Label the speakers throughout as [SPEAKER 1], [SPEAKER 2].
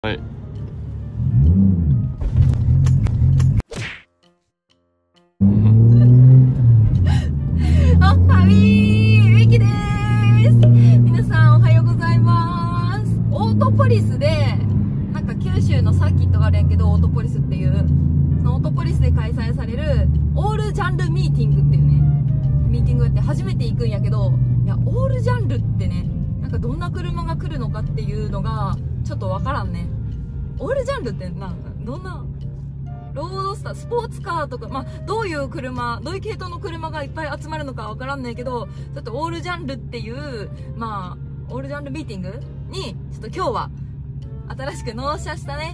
[SPEAKER 1] はい。
[SPEAKER 2] おっはみー、ミキでーす。皆さんおはようございます。オートポリスで、なんか九州のサーキットがあるんやけど、オートポリスっていう、そのオートポリスで開催されるオールジャンルミーティングっていうね、ミーティングって初めて行くんやけど、いや、オールジャンルってね、なんかどんな車が来るのかっていうのがちょっとわからんね。オールジャンルってどんなロードスター、スポーツカーとか、まあ、どういう車、どういう系統の車がいっぱい集まるのかわからんないけど、ちょっとオールジャンルっていう、まあ、オールジャンルミーティングに、ちょっと今日は、新しく納車したね。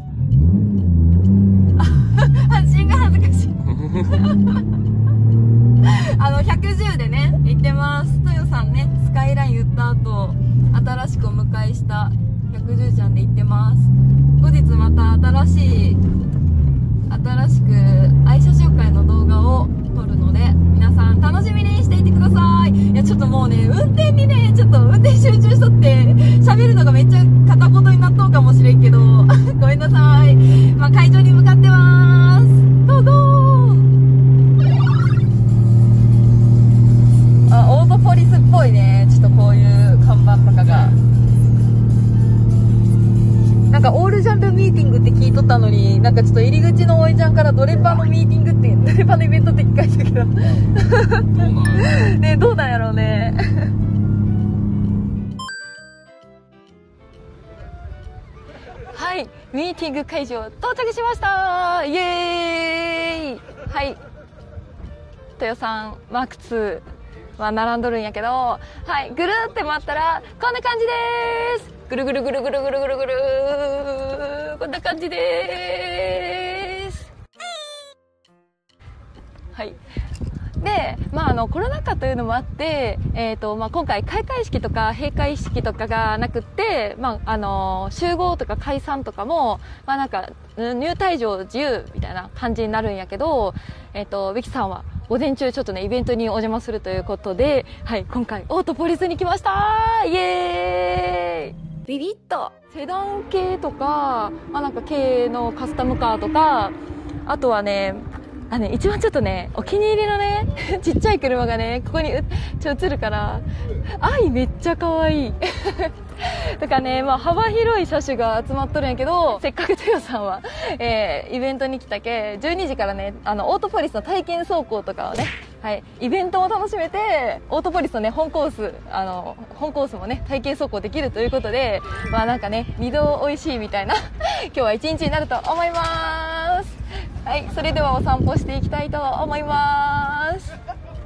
[SPEAKER 2] 発信が恥ずかしい。110でね、行ってます。豊さんね、スカイライン売った後、新しくお迎えした110ちゃんで行ってます。後日また新しく愛車紹介の動画を撮るので皆さん楽しみにしていてください。いやちょっともうね運転にねちょっと運転集中しとって喋るのがめっちゃ片言になっとうかもしれんけどごめんなさい。まあ、会場に向かってます。どうぞー。あ、オートポリスっぽいね。ちょっとこういう看板とかがなんかオールジャンルミーティングって聞いとったのに、なんかちょっと入り口のおいちゃんからドレパのミーティングって、ドレパのイベントって聞かれたけどね、どうなんやろうねはい、ミーティング会場到着しましたイエーイ。はい、豊さんマーク2は並んどるんやけど、はい、ぐるーって回ったらこんな感じです。ぐるぐるぐるぐるぐるぐるぐるこんな感じです。はい。で、まあ、コロナ禍というのもあって、まあ、今回開会式とか閉会式とかがなくって、まあ、集合とか解散とかも、まあ、なんか入退場自由みたいな感じになるんやけど、ビキさんは午前中ちょっとねイベントにお邪魔するということで、はい、今回オートポリスに来ましたイエーイ。ビビッとセダン系とか、まあ、なんか軽のカスタムカーとか、あとはね一番ちょっとねお気に入りのねちっちゃい車がねここに映るから愛めっちゃ可愛いとかね、まあ、幅広い車種が集まっとるんやけど、せっかく豊さんは、イベントに来たけ12時からねオートポリスの体験走行とかをね、はい、イベントも楽しめてオートポリスのね本コースもね体験走行できるということで、まあなんかね2度美味しいみたいな今日は一日になると思います。はい、それではお散歩していきたいと思います。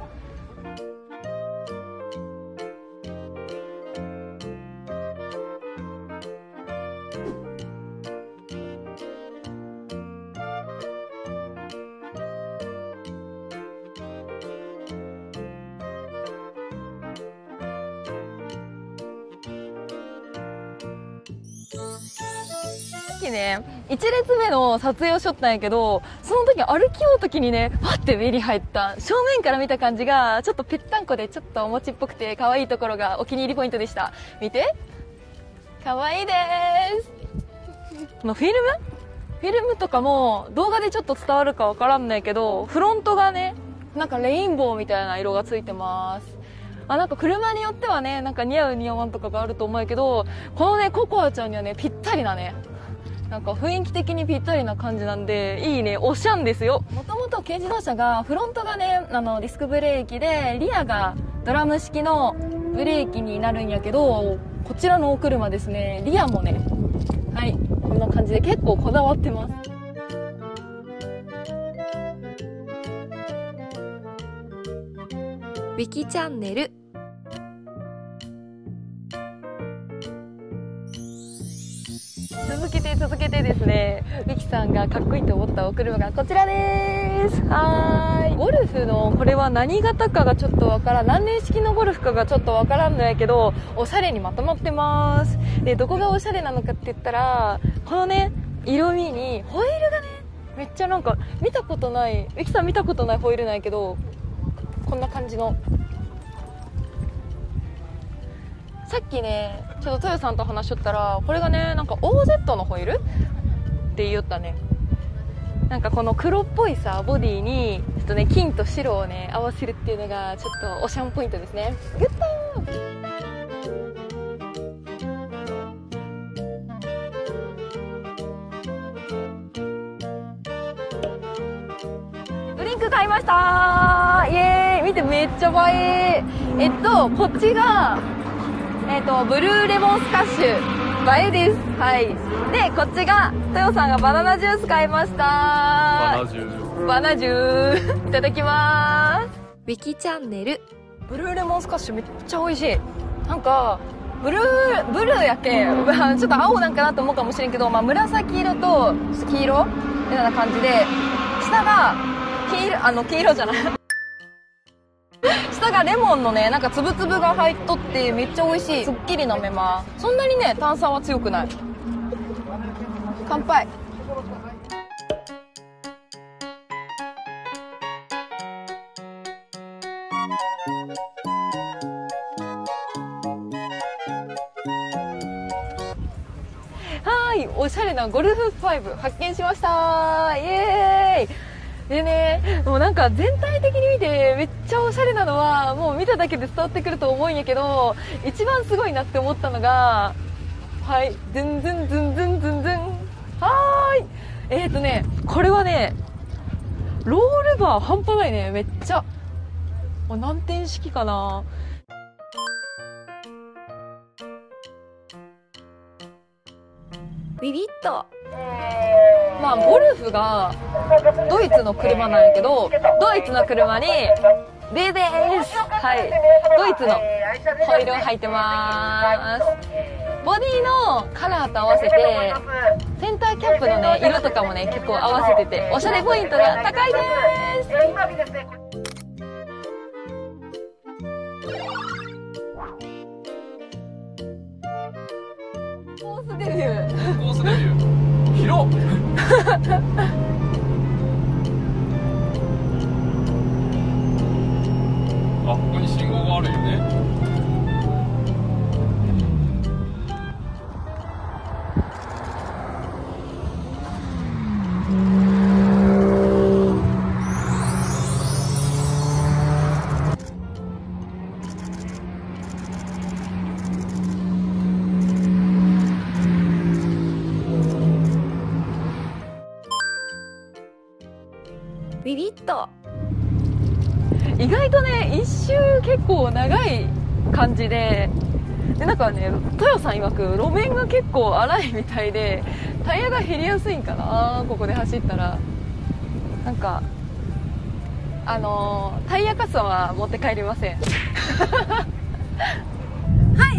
[SPEAKER 2] ね、1列目の撮影をしとったんやけど、その時歩きよう時にねパッて目に入った正面から見た感じがちょっとぺったんこでちょっとお餅っぽくて可愛いところがお気に入りポイントでした。見て可愛いですこのフィルムとかも動画でちょっと伝わるかわからんないけど、フロントがねなんかレインボーみたいな色がついてます。なんか車によってはねなんか似合う似合わんとかがあると思うけど、このねココアちゃんにはねぴったりなね、なんか雰囲気的にぴったりな感じなんでいいね、おしゃんですよ。もともと軽自動車がフロントがねディスクブレーキでリアがドラム式のブレーキになるんやけど、こちらのお車ですねリアもね、はい、こんな感じで結構こだわってます。
[SPEAKER 3] ウィキチャンネル
[SPEAKER 2] 続けてですね、ウィキさんがかっこいいと思ったお車がこちらです。はーい、ゴルフのこれは何型かがちょっとわからん、何年式のゴルフかがちょっとわからんのやけどおしゃれにまとまってます。でどこがおしゃれなのかって言ったら、このね色味にホイールがねめっちゃなんか見たことない、ウィキさん見たことないホイールなんやけど、こんな感じのさっきねちょっと豊さんと話しとったら、これがねなんか OZ のホイールって言おったね。なんかこの黒っぽいさボディにちょっとね金と白をね合わせるっていうのがちょっとオシャンポイントですね。グッドドリンク買いましたー。イエーイ。見てめっちゃ映え。こっちがブルーレモンスカッシュ映えです。はい。でこっちが豊さんがバナナジュース買いました。バナジューいただきまーす。ウィキチャンネル。ブルーレモンスカッシュめっちゃ美味しい。なんかブルーやけんちょっと青なんかなと思うかもしれんけど、まあ、紫色と黄色みたいな感じで、下が黄色じゃない下がレモンのねなんかつぶつぶが入っとってめっちゃ美味しい。すっきり飲めます。そんなにね炭酸は強くない。乾杯。はい、おしゃれなゴルフ5発見しました。イエーイ。でね、もうなんか全体的に見てめっちゃおしゃれなのはもう見ただけで伝わってくると思うんやけど、一番すごいなって思ったのが、はい、ズンズンズンズンズンズン、はーい、ね、これはねロールバー半端ないね。めっちゃ何点式かな。ビビッと、まあゴルフがドイツの車なんやけど、ドイツの車にでーす。はい、ドイツのホイールを履いてます。ボディのカラーと合わせてセンターキャップのね色とかもね結構合わせてておしゃれポイントが高いです。コースデビュー。コースデビュー。広っ。
[SPEAKER 1] あ、ここに信号があるよね。
[SPEAKER 2] ビビッと。意外とね一周結構長い感じで、なんかね豊さん曰く路面が結構荒いみたいでタイヤが減りやすいんかな、ここで走ったら。なんかタイヤカスは持って帰りませんはい、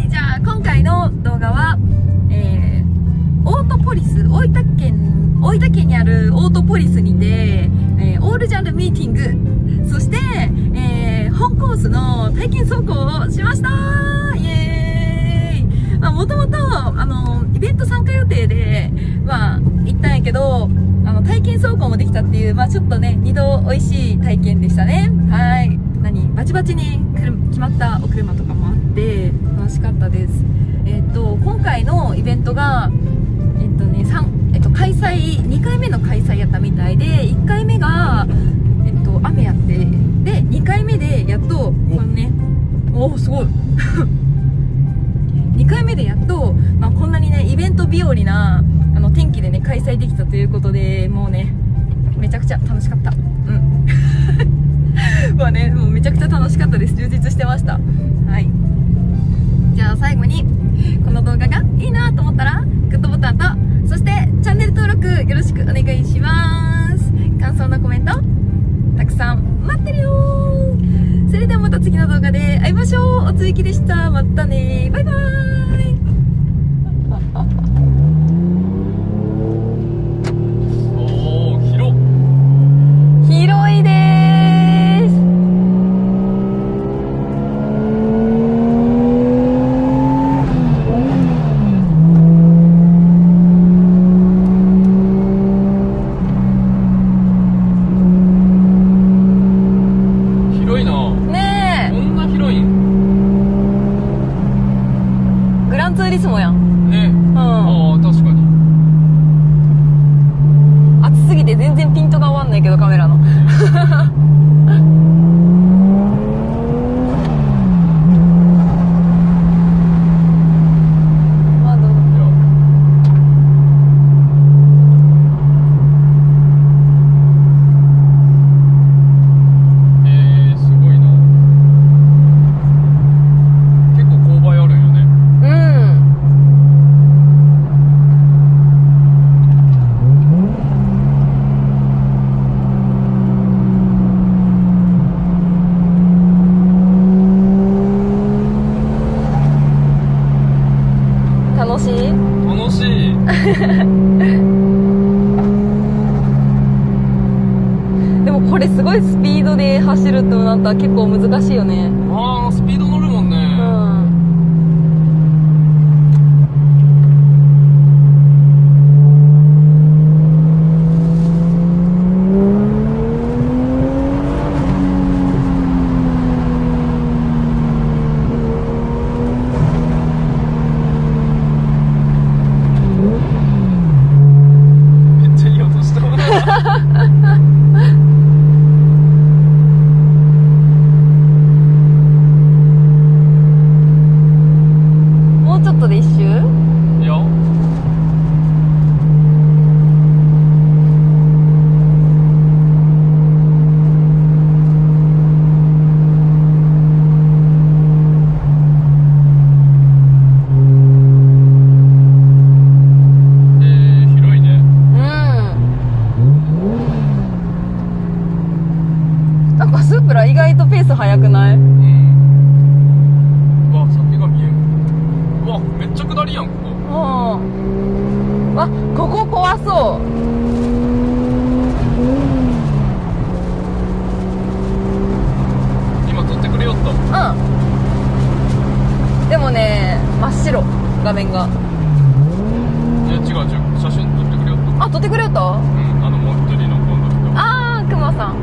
[SPEAKER 2] じゃあ今回の動画は、オートポリス、大分県にあるオートポリスにて、オールジャンルミーティング、そして、本コースの体験走行をしました。イエーイ。まあ、もともとイベント参加予定で、まあ、行ったんやけど、体験走行もできたっていう、まあ、ちょっとね2度美味しい体験でしたね。はい、バチバチに決まったお車とかもあって楽しかったです。今回のイベントが開催2回目の開催やったみたいで、1回目が雨やって、で2回目でやっとこのね、おおすごい2回目でやっと、まあ、こんなにねイベント日和な天気でね開催できたということで、もうねめちゃくちゃ楽しかった。うんまあね、もうめちゃくちゃ楽しかったです。充実してました。はい、じゃあ最後にこの動画がいいなと思ったらグッドボタンと、そしてチャンネル登録よろしくお願いします。感想のコメントたくさん待ってるよー。それではまた次の動画で会いましょう。おつゆきでした。またね、バイバーイ
[SPEAKER 1] おー、広
[SPEAKER 2] いでーす。
[SPEAKER 1] 広いな。
[SPEAKER 2] ねえ、
[SPEAKER 1] こんな広いん。
[SPEAKER 2] でもこれすごいスピードで走るってなったら結構難しいよね。
[SPEAKER 1] ああ、スピード乗るもんね。
[SPEAKER 2] うん。
[SPEAKER 1] めっちゃいい音した。
[SPEAKER 2] もうちょっとで一周？
[SPEAKER 1] いや。広いね。
[SPEAKER 2] うん。なんかスープラ意外とペース速くない？
[SPEAKER 1] うん。うわ、先が見えん。うわ、めっちゃ下りやん、ここ。
[SPEAKER 2] うん。あ、ここ怖そう。
[SPEAKER 1] 今撮ってくれよった。
[SPEAKER 2] うん。でもね、真っ白、画面が。
[SPEAKER 1] いや、違う違う。写真撮ってくれよった。
[SPEAKER 2] あ、撮ってくれよった？
[SPEAKER 1] うん、もう一人の今度人。
[SPEAKER 2] あー、くまさん。
[SPEAKER 1] うん。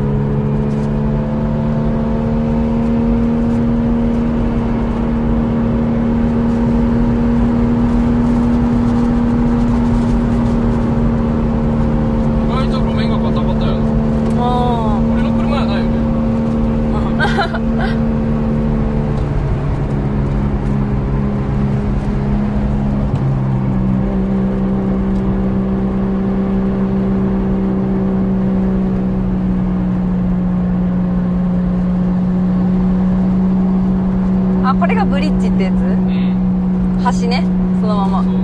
[SPEAKER 1] 意外と路面がバタバタやな。
[SPEAKER 2] あ
[SPEAKER 1] 俺の車やないよね。
[SPEAKER 2] ー。あ、これがブリッジってやつ？
[SPEAKER 1] うん。
[SPEAKER 2] 橋ね、そのまま。
[SPEAKER 1] そう。